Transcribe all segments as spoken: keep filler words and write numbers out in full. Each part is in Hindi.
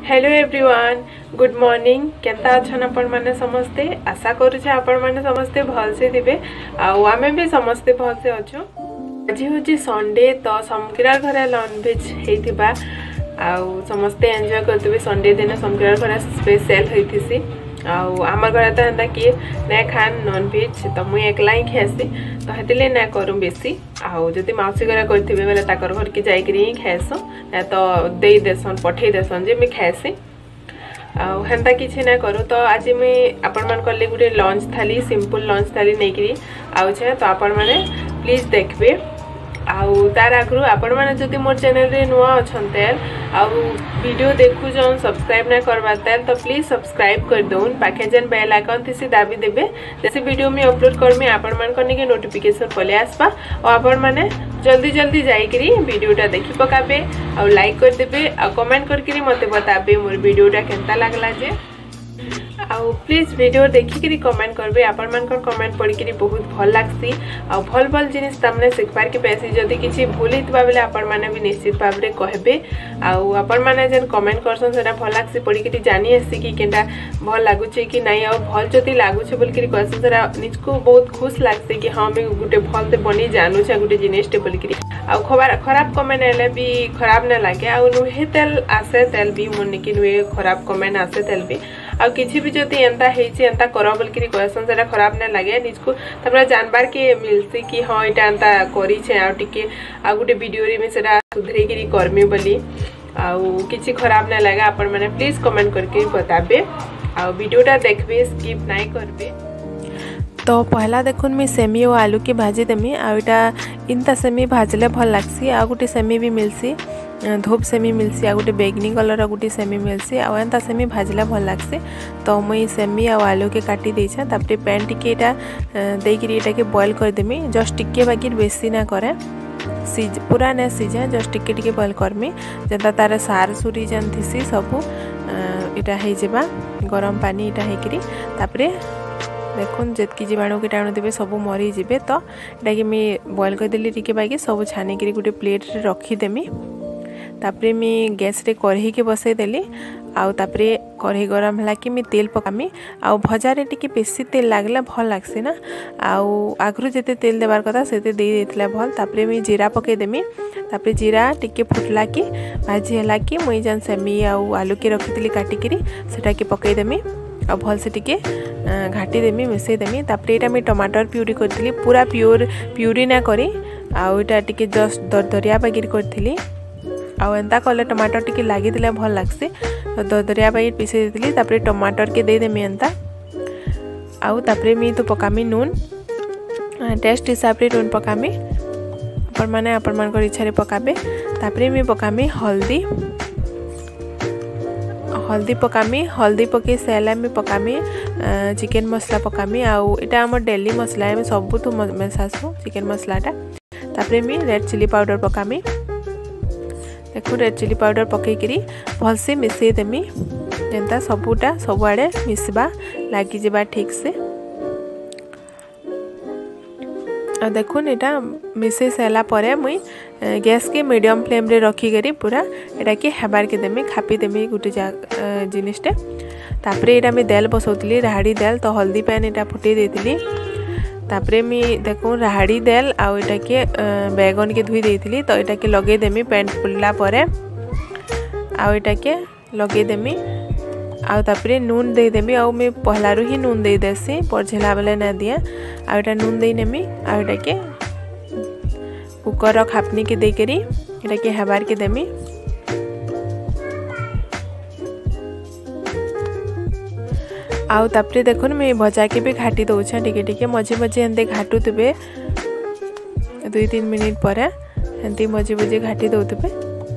Hello everyone, good morning. केंता अच्छन आपण माने समस्ते? आशा करू छे आपण माने समस्ते भल से दिबे आउ आमे भी समस्ते भल से अछु। आज होची संडे तो समकिरार घरे नॉन वेज हेतिबा आउ समस्ते एन्जॉय करतबे। संडे दिन समकिरार घरे स्पेशल हेतिसी आउ हमर घरे त हंदा कि नै खान नॉन वेज तो मुई एकला ही खासी तो हेतिले ना करू बेसी आउ जति माउसी घरे करथिबे बेले ताकर घर के जाई करी खाएसो ना तो देई देसन पठेई देसन जे मैं खाएसी आउ हेंता किछि ना करू। तो आज मैं आपण मान करले गुटे लंच थाली सिंपल लंच थाली नै करी आउ छे तो आपण माने प्लीज देखबे। आउ तार आगु आपण माने जदि मोर चैनल रे नुआ अछन तेल आउ वीडियो देखु जन सब्सक्राइब ना करबा तेल तो प्लीज सब्सक्राइब कर दोन। पाखे जन बेल आइकन थिसी दाबी देबे जैसे वीडियो में अपलोड करमी आपण मान करने के नोटिफिकेशन पले आसबा और आपण माने जल्दी जल्दी जाई करी वीडियोटा देखि पकाबे आउ लाइक कर देबे आ कमेंट करके मते बताबे मोर वीडियोटा केनता लागला जे आउ प्लीज वीडियो देखिकी कमेंट करबे। आपण मान कमेंट पढ़ी करी बहुत भल लागसी आ भल भल जिनिस तमने सिखबार के पैसी जदि किछि भूल हितबा बेले आपण माने भी निश्चित भाव रे कहबे आउ आपण माने जन कमेंट करसन सेटा भल लागसी पढ़ी करी जानी आसी कि केनटा भल लागु छे कि नाही आ भल जति लागु छे बोल करी कहसन सेटा निजको बहुत खुश लागसी कि हां मैं गुटे भल ते बनी जानू छे गुटे जिनिस ते बोल करी आउ खबर खराब कमेंट आले भी खराब न लागे आउ नुहे तेल आसे तेल भी मन कि नुहे खराब कमेंट आसे तेल भी आ किछि भी जति एंता हेछि एंता करा बोल करी कहसन सेटा खराब न लागे निजको तमरा जानबार के मिलसी कि हां एटा एंता करी छे आ टिके आ गुटे वीडियो रे में सेटा सुधरे करी करमी बोली आउ किछि खराब न लागे। आपण माने प्लीज कमेंट करके बताबे आ वीडियोटा देखबे स्किप नाइ करबे। तो पहला देखुन मैं सेमी और आलू की भाजी देमी आटा इनता सेमी भाजले भल लागसी आ गोटे सेमी भी मिलसी धूप सेमी मिलसी आ गोटे बैगनी कलर गोटे सेमी मिलसी आ एंता सेमी भाजले भल लागसी। तो मुई सेमी आ आलू के काटी देछे तापरे पैन टिके एटा देकरी एटा के बॉईल कर देमी जस्ट टिके बाकी बेसी ना करे सीज पूरा ना सीजा जस्ट टिके टिके बॉईल करमी जता तार सार सुरी जन थिसी सब एटा हे जेबा गरम पानी एटा हेकरी तापरे देखुन जितकी जीवाणु कीटाणु देवे सब मरी जीवे। तो एटा कि मैं बॉईल कर देली टिके बाकी सब छानी करी गोटे प्लेट रे रखी देमी तापरे मैं गैस रे कढ़ई के बसई देली आउ तापरे कढ़ई गरम हला कि मैं तेल पकामी आउ भजा रे टिके बेसी तेल लागला भल लागसी ना आउ आगरु जेते तेल देबार कथा सेते दे देतला भल तापरे मैं जीरा पके देमी तापरे जीरा टिके फुटला कि भाजी हला कि मुई जन सेमी आउ आलू के रखितली काटी करी सेटा के पके देमी आ भल से टिके घाटी देमी मिसई देमी तापरे एटा मैं टमाटर प्यूरी करथिली पूरा प्योर प्यूरी ना करी आउ एटा टिके जस्ट दरदरिया बागिर करथिली आउ एंता कले टमाटर टिके लागी दिले भल लागसी तो दरदरिया बागिर पिसे देथिली तापरे टमाटर के दे देमी एंता आउ तापरे मी तो पकामी नून टेस्ट हिसाब रे नून पकामी अपन माने अपन मान कर इच्छा रे पकाबे तापरे मी पकामी हल्दी हल्दी पकामी हल्दी पके सेला में पकामी चिकन मसला पकामी आउ एटा हमर डेली मसला है सब तो मेसासु चिकन मसलाटा तापरे मी रेड चिली पाउडर पकामी देखो रेड चिली पाउडर पकई करी भल से मिसई देमी जेंता सबुटा सब आड़े मिसबा लागी जेबा ठीक से आ देखुन एटा मिसई सेला परे मुई गैस के मीडियम फ्लेम रे रखी करी पूरा एटा के हेबार के देमी खापी देमी गुटे जिनिसटे तापरे एटा मैं दाल बसौतली राहाड़ी दाल तो हल्दी पैन एटा फुटे देतली तापरे मी देखो राहाड़ी दाल आ एटा के बैगन के धुई देतली तो एटा के लगे देमी पैन फुलला परे आ एटा के लगे देमी आउ तापरे नून दे देमी आउ मैं पहलारू ही नून दे देसी पड़झेला बेले ना दिया आ एटा नून दे नेमी आ एटा के कुकर खापनी के दे करी एटा के हेबार के देमी आउ तापरे देखुन मैं भजा के भी घाटी दउछे टिके टिके मझे मझे एंते घाटू तबे दुई तीन मिनिट पर एंते मझे मझे घाटी दउतबे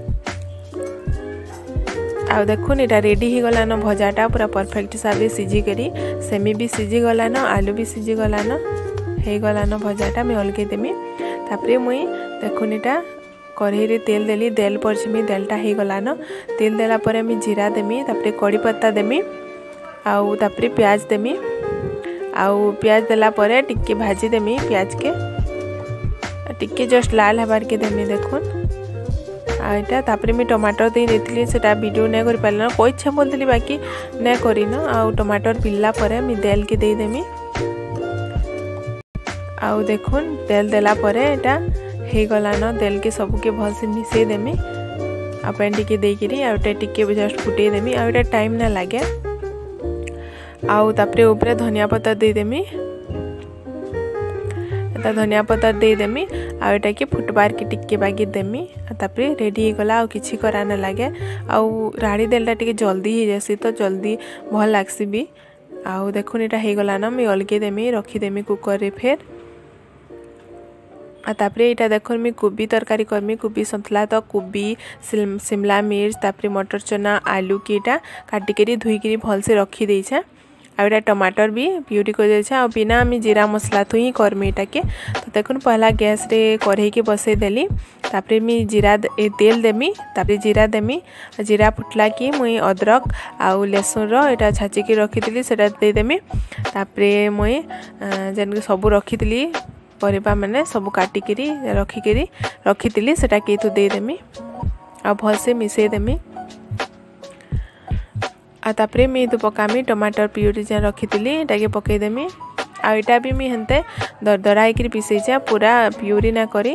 आउ देखुन एटा रेडी ही गला न भजाटा पूरा परफेक्ट हिसाब से सीझी करी सेमी भी सीझी गला न आलू भी सीझी गला न हे गला न भजाटा मैं अलगे देमी तापरे मुई देखुन एटा कढ़ई रे तेल देली तेल परछमी तेलटा हे गला न तेल देला परे मैं जीरा देमी तापरे कड़ी पत्ता देमी आउ तापरे प्याज देमी आउ प्याज देला परे टिके भाजी देमी प्याज के टिके जस्ट लाल हबार के देमी देखुन आईटा तापरे मी टमाटर दे देथिली सेटा वीडियो नै कर पालना कोइ इच्छा बोलथली बाकी नै करिन आ टमाटर पिल्ला परे मी तेल के दे देमी आ देखुन तेल देला परे एटा हे गला न तेल के सब के भल से मिसे देमी आ पेन टिके दे करी आ एटा टिके जस्ट फुटे देमी आ एटा टाइम ना लागे आ तापरे ऊपर धनिया पत्ता दे देमी धनिया पत्ता दे देमी आ एटा के फुटबार के टिके बागी देमी तापरे रेडी हो गला आ किछि करा न लागे आ राड़ी देलटा टिके जल्दी हो जैसी तो जल्दी भल लागसी भी आ देखुन एटा हे गला न मैं अलगे देमी रखी देमी कुकर रे फेर आ तापरे एटा देखुन मैं कोबी तरकारी करमी कोबी संतला तो कोबी शिमला मिर्च तापरे मटर चना आलू के एटा काटी करी धुई करी भल से रखी देई छे आ एटा टमाटर भी प्यूरी कर दे छे आ बिना हम जीरा मसला तो ही करमी एटा के तो देखुन पहला गैस रे कढ़ाई के बसे देली तापरे मी जीरा तेल देमी तापरे जीरा देमी जीरा फुटला की मुई अदरक आ लहसुन रो एटा छाची के रखी दिली सेटा दे देमी तापरे मुई जन के सब रखी दिली परिबा माने सब काटी करी रखी करी रखी दिली सेटा के तो दे देमी आ भल से मिसे देमी आ तापरे मी तो पकामी टमाटर प्यूरी जे रखी दिली एटा के पके देमी आ एटा भी मी हनते दरदराई करी पिसे जा पूरा प्यूरी ना करी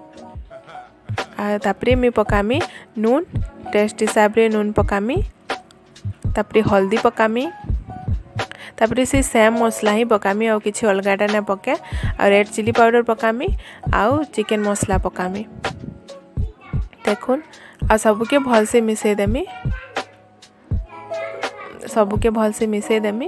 आ तापरे मी पकामी नून टेस्ट हिसाब रे नून पकामी तापरे हल्दी पकामी तापरे से सेम मसला ही पकामी आ किछि अलगाटा ना पके आ रेड चिली पाउडर पकामी आ चिकन मसला पकामी देखुन आ सब के भल से मिसे देमी सब के भल से मिसे देमी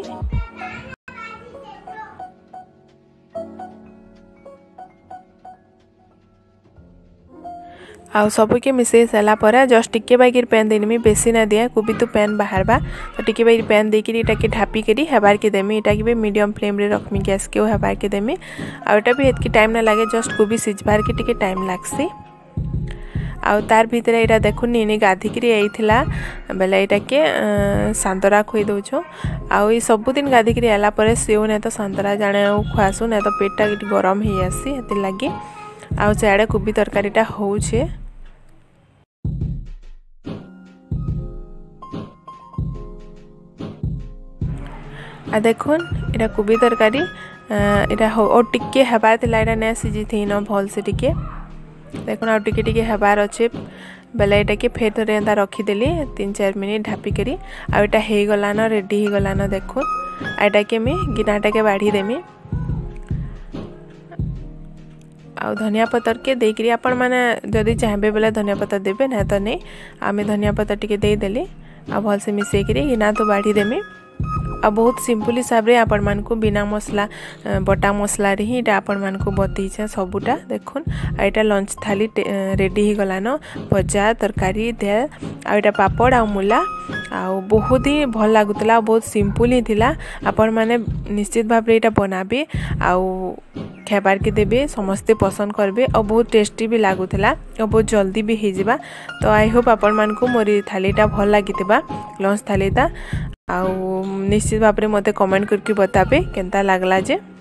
आ सब के मिसे साला पर जस्ट टिके बागिर पैन देनी बेसी ना दिया कोबी तो पैन बाहर बा तो टिके बागिर पैन दे करी एटा के ढापी करी हेबार के देमी एटा के भी मीडियम फ्लेम रे रखमी गैस के हेबार के देमी आ एटा भी एतकी टाइम ना लागे जस्ट कोबी सिजबार के टिके टाइम लागसी आ तार भीतर एटा देखु नीनी गाधी करी आइथिला बेला एटा के सांतरा खोई दोछो आ ई सब दिन गाधी करी आला परे सेउ ने तो सांतरा जाने खुआसु ने तो पेटटा के गरम हे आसी हते लागी आ चाडे कोबी तरकारीटा होउछे आ देखुन एटा कोबी तरकारी एटा ओ टिके हेबा थिला एटा ने सिजी थी न भल से टिके देखुन आ टिके टिके हेबार अच्छे बेला एटा के फेर थरे एंता रखी देली तीन चार मिनट ढापी करी आ एटा हे गला न रेडी हे गला न देखुन आ एटा के मी गिनाटा के बाढ़ी देमी आ धनिया पत्तर के दे करी आपण माने जदी चाहबे बेला धनिया पत्तर देबे ना तो नहीं आमे धनिया पत्तर टिके दे देली आ भल से मिसे करी गिना तो बाढ़ी देमी आ बहुत सिंपल हिसाब रे आपण मान को बिना मसला बटा मसला रे ही आपण मान को बतई छ सबुटा देखुन आ एटा लंच थाली रेडी ही गला न भजा तरकारी दे आ एटा पापड़ आ मूला आ बहुत ही भल लागुतला बहुत सिंपल ही थिला आपण माने निश्चित भाव रे एटा बनाबे आ खेबार के देबे समस्ते पसंद करबे और बहुत टेस्टी भी लागुतला और बहुत जल्दी भी हो जाबा तो आई होप आपण मान को मोरी थालीटा भल लागितबा लंच थालीटा आ निश्चित भाव में मते कमेंट करके बताबे केनता लागला जे।